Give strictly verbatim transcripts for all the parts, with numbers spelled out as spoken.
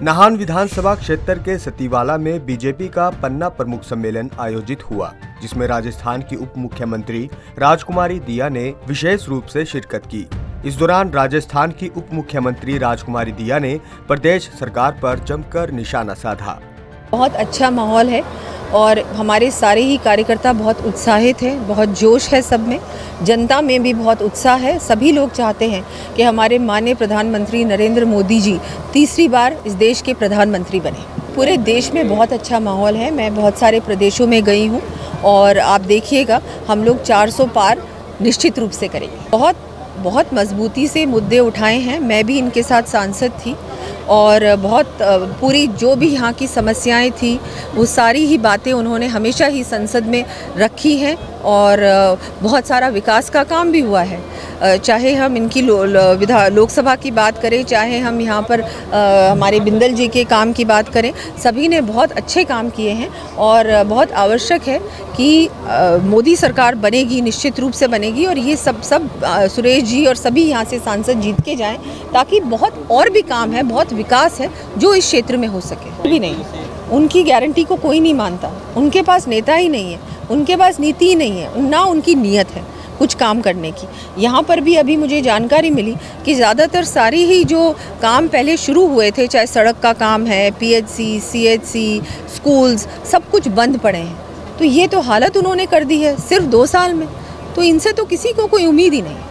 नाहन विधानसभा क्षेत्र के सतीवाला में बीजेपी का पन्ना प्रमुख सम्मेलन आयोजित हुआ, जिसमें राजस्थान की उप मुख्यमंत्री राजकुमारी दिया ने विशेष रूप से शिरकत की। इस दौरान राजस्थान की उप मुख्यमंत्री राजकुमारी दिया ने प्रदेश सरकार पर जमकर निशाना साधा। बहुत अच्छा माहौल है और हमारे सारे ही कार्यकर्ता बहुत उत्साहित हैं, बहुत जोश है सब में, जनता में भी बहुत उत्साह है। सभी लोग चाहते हैं कि हमारे माननीय प्रधानमंत्री नरेंद्र मोदी जी तीसरी बार इस देश के प्रधानमंत्री बने। पूरे देश में बहुत अच्छा माहौल है। मैं बहुत सारे प्रदेशों में गई हूँ और आप देखिएगा हम लोग चार सौ पार निश्चित रूप से करेंगे। बहुत बहुत मजबूती से मुद्दे उठाए हैं। मैं भी इनके साथ सांसद थी और बहुत पूरी जो भी यहाँ की समस्याएं थी वो सारी ही बातें उन्होंने हमेशा ही संसद में रखी हैं और बहुत सारा विकास का काम भी हुआ है। चाहे हम इनकी लो, विधा लोकसभा की बात करें, चाहे हम यहाँ पर आ, हमारे बिंदल जी के काम की बात करें, सभी ने बहुत अच्छे काम किए हैं और बहुत आवश्यक है कि आ, मोदी सरकार बनेगी, निश्चित रूप से बनेगी और ये सब सब आ, सुरेश जी और सभी यहाँ से सांसद जीत के जाएं, ताकि बहुत और भी काम है, बहुत विकास है जो इस क्षेत्र में हो सके। भी नहीं, उनकी गारंटी को कोई नहीं मानता, उनके पास नेता ही नहीं है, उनके पास नीति ही नहीं है, ना उनकी नीयत है कुछ काम करने की। यहाँ पर भी अभी मुझे जानकारी मिली कि ज़्यादातर सारे ही जो काम पहले शुरू हुए थे, चाहे सड़क का काम है, पीएचसी, सीएचसी, स्कूल्स, सब कुछ बंद पड़े हैं। तो ये तो हालत उन्होंने कर दी है सिर्फ दो साल में, तो इनसे तो किसी को कोई उम्मीद ही नहीं।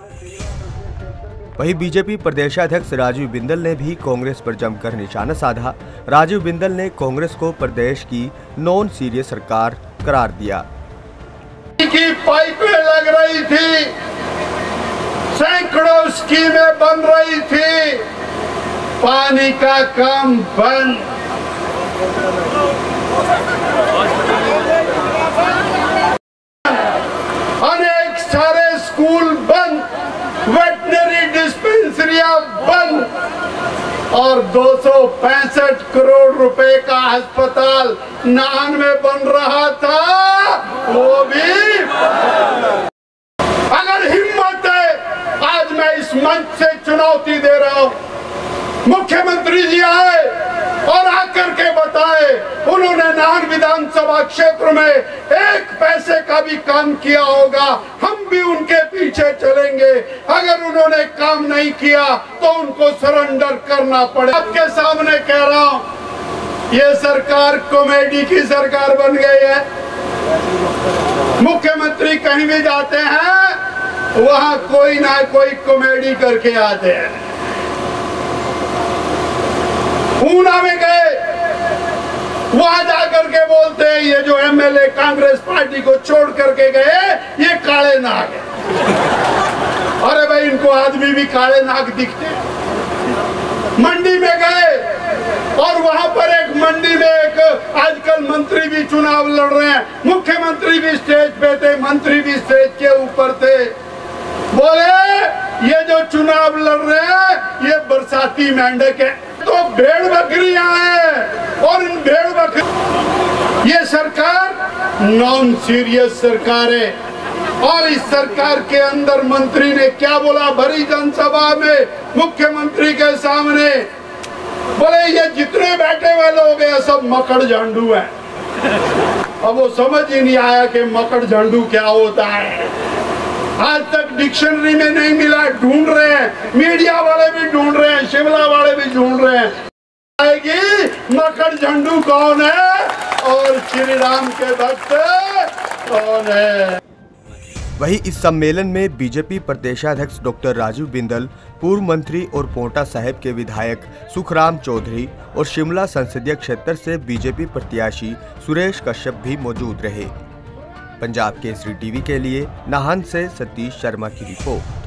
वहीं बीजेपी प्रदेशाध्यक्ष राजीव बिंदल ने भी कांग्रेस पर जमकर निशाना साधा। राजीव बिंदल ने कांग्रेस को प्रदेश की नॉन सीरियस सरकार करार दिया। की पाइपें लग रही थी, सैकड़ों स्कीमें बन रही थी, पानी का काम बंद। अनेक सारे स्कूल बंद, वेटनरी डिस्पेंसरियां बंद और दो सौ पैंसठ करोड़ रुपए का अस्पताल नाहन में बन रहा था, वो भी। अगर हिम्मत है, आज मैं इस मंच से चुनौती दे रहा हूं, मुख्यमंत्री जी आए और आकर के बताए उन्होंने नाहन विधानसभा क्षेत्र में एक पैसे का भी काम किया होगा, हम भी उनके पीछे चलेंगे। अगर उन्होंने काम नहीं किया तो उनको सरेंडर करना पड़े। आपके सामने कह रहा हूं, ये सरकार कॉमेडी की सरकार बन गई है। मुख्यमंत्री कहीं भी जाते हैं, वहां कोई ना कोई कॉमेडी करके आते हैं। ऊना में गए, वहां जाकर के बोलते हैं ये जो एमएलए कांग्रेस पार्टी को छोड़ करके गए ये काले नाग है। अरे भाई, इनको आदमी भी काले नाग दिखते हैं। मंडी में गए और वहां पर एक मंडी में एक आजकल मंत्री भी चुनाव लड़ रहे हैं, मुख्यमंत्री भी स्टेज पे थे, मंत्री भी स्टेज के ऊपर थे। बोले ये जो चुनाव लड़ रहे हैं ये बरसाती मेंढक है, तो भेड़ बकरियां हैं और इन भेड़ बकरी, ये सरकार नॉन सीरियस सरकार है। और इस सरकार के अंदर मंत्री ने क्या बोला भरी जनसभा में मुख्यमंत्री के सामने, बोले ये जितने बैठे हुए लोग हैं सब मकड़ झंडू हैं। अब वो समझ ही नहीं आया कि मकड़ झंडू क्या होता है। आज तक डिक्शनरी में नहीं मिला, ढूंढ रहे हैं, मीडिया वाले भी ढूंढ रहे हैं, शिमला वाले भी ढूंढ रहे हैं आएगी मकड़ झंडू कौन है और श्री राम के भक्त कौन है। वहीं इस सम्मेलन में बीजेपी प्रदेशाध्यक्ष डॉक्टर राजीव बिंदल, पूर्व मंत्री और पोंटा साहिब के विधायक सुखराम चौधरी और शिमला संसदीय क्षेत्र से बीजेपी प्रत्याशी सुरेश कश्यप भी मौजूद रहे। पंजाब केसरी टीवी के लिए नाहन से सतीश शर्मा की रिपोर्ट।